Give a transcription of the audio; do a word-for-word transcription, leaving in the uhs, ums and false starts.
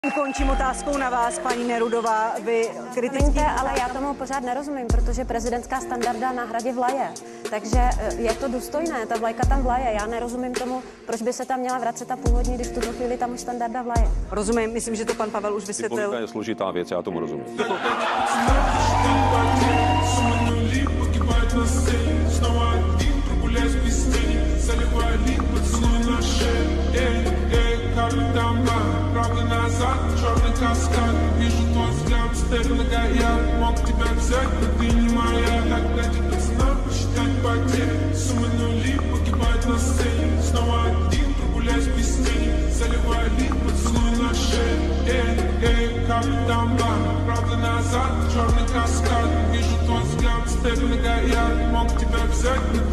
Končím otázkou na vás, paní Nerudová. Vy kritický... ale já tomu pořád nerozumím, protože prezidentská standarda na hradě vlaje. Takže je to důstojné, ta vlajka tam vlaje. Já nerozumím tomu, proč by se tam měla vracet ta původní, když v tuto chvíli tam už standarda vlaje. Rozumím, myslím, že to pan Pavel už vysvětlil. Politika je složitá věc, já tomu rozumím. Правда назад, черный каскад. Вижу твой взгляд, степно горят. Мог тебя взять, но ты не моя. Тогда тебе цена посчитать потери. Суммы нули погибают на сцене. Снова один, прогуляюсь без тени. Заливай лик, поцелуй на шее. Эй, эй, как там бар. Правда назад, черный каскад. Вижу твой взгляд, степно горят. Мог тебя взять, но